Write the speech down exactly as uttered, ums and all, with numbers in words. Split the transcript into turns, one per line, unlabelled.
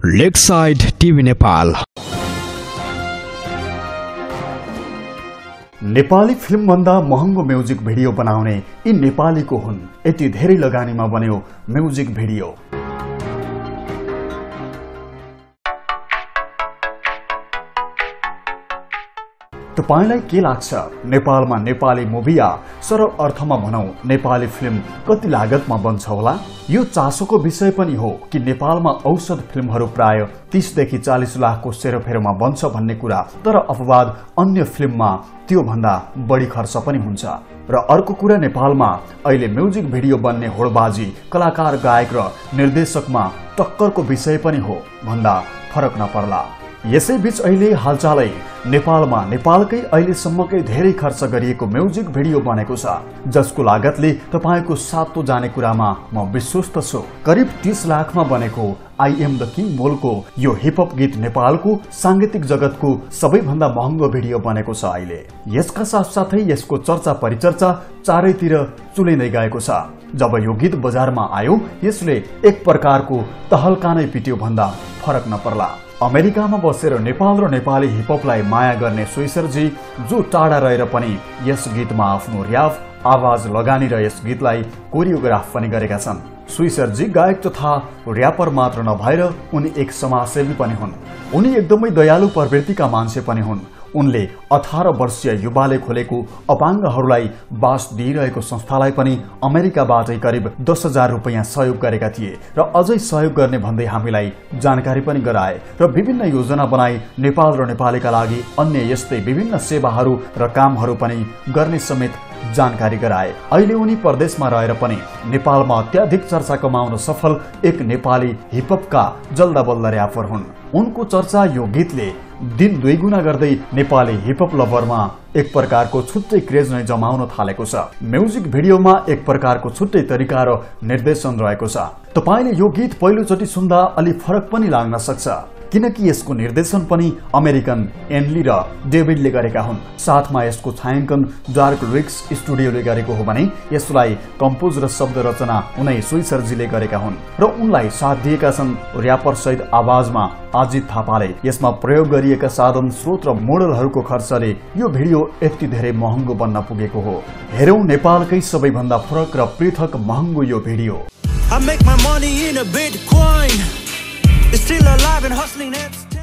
Lakeside TV Nepal.
Nepali film भन्दा महँगो music video बनाउने यी नेपालीको हुन्। यति धेरै लगानीमा बन्यो म्युजिक भिडियो। तपाईलाई के लाग्छ, नेपालमा नेपाली मुभी या सरल अर्थमा भनौं नेपाली फिल्म कति लागतमा बन्छ होला? यो चासोको विषय पनि हो कि नेपालमा औसत फिल्महरू प्राय तीस देखि चालीस लाखको सेरोफेरोमा बन्छ भन्ने कुरा, तर अपवाद अन्य फिल्ममा त्यो भन्दा बढी खर्च पनि हुन्छ। र अर्को कुरा, नेपालमा अहिले म्युजिक भिडियो बन्ने होडबाजी कलाकार, गायक र निर्देशकमा टक्करको विषय पनि हो भन्दा फरक नपर्ला। यसैबीच अहिले हालचालै नेपालमा नेपालकै अहिलेसम्मकै धेरै खर्च गरिएको म्युजिक भिडियो बनेको छ, जसको लागतले तपाईको सातो जाने कुरामा म विश्वस्त छु। करिब तीस लाखमा बनेको आई एम द किङ मोलको यो हिपहप गीत नेपालको सांगीतिक जगतको सबैभन्दा महँगो भिडियो बनेको छ अहिले। यसका साथसाथै यसको चर्चा परिचर्चा चारैतिर चुलिँदै गएको छ। जब यो गीत बजारमा आयो, यसले एक प्रकारको तहल्का नै पिट्यो भन्दा फरक नपर्ला। अमेरिकामा बसेर नेपाल र नेपाली हिपहपलाई माया गर्ने सुइसरजी, जो टाढा रहेर पनि यस गीतमा आफ्नो र्याप, आवाज लगानी र यस गीतलाई कोरियोग्राफ पनि गरेका छन्। सुइसरजी गायक तथा र्यापर मात्र नभएर उनी एक समाजसेवी पनि हुन्। उनी एकदमै दयालु प्रवृत्तिका मान्छे पनि हुन्। उनले अठारह वर्षीय युवाले खोलेको अपाङ्गहरूलाई बास दिइरहेको संस्थालाई पनि अमेरिकाबाटै करिब दस हजार रुपियाँ सहयोग गरेका थिए र अझै सहयोग गर्ने भन्दै हामीलाई जानकारी पनि गराए र विभिन्न योजना बनाई नेपाल र नेपालीका लागि अन्य यस्तै विभिन्न सेवाहरू र कामहरू पनि गर्ने समेत जानकारी गराए। अहिले उनी परदेशमा रहेर पनि नेपालमा अत्याधिक चर्चा कमाउन सफल एक नेपाली हिपहपका जल्दाबल्दा र्यापर हुन्। उनको चर्चा यो गीतले दिन दुई गुना गर्दै नेपाली हिपहप लभरमा एक प्रकारको छुट्टै क्रेज नै जमाउन थालेको छ। म्युजिक भिडियोमा एक प्रकारको छुट्टै तरिका र निर्देशन रहेको छ। तपाईले यो गीत पहिलोचोटि सुन्दा अलि फरक पनि लाग्न सक्छ, किनकि यसको निर्देशन पनि अमेरिकन एनली र डेभिडले गरेका हुन्। साथमा यसको छायाङ्कन डार्क रिक्स स्टुडियोले गरेको हो भने यसलाई कम्पोज र शब्द रचना उनै सुइसरजीले गरेका हुन् र उनलाई साथ दिएका छन् र्यापर सहित आवाजमा अजित थापाले। यसमा प्रयोग गरिएका साधन, स्रोत र मोडलहरूको खर्चले यो भिडियो यति धेरै महँगो बन्न पुगेको हो। हेरौं नेपालकै सबैभन्दा फरक र पृथक महँगो यो video.
I make my money in a Bitcoin. It's still alive and hustling it.